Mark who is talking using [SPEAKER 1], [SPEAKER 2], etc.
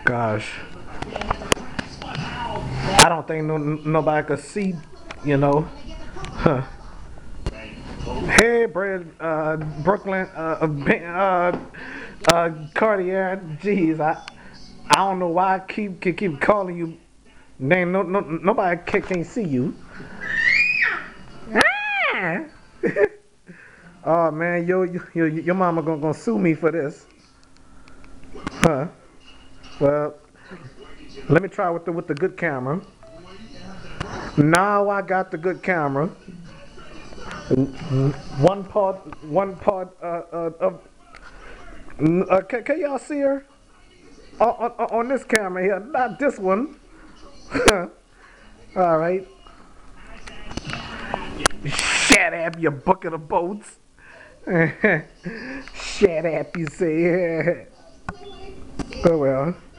[SPEAKER 1] Gosh, I don't think nobody could see, you know. Huh. Hey, Brooklyn, Cartier. Jeez, I don't know why I keep calling you. Name nobody can't see you. Ah! Oh man, your mama gonna sue me for this, huh? Well, let me try with the good camera. Now I got the good camera. One part of. Can y'all see her on this camera here? Not this one. All right. Shut up, you bucket of boats. Shut up, you say. Oh well.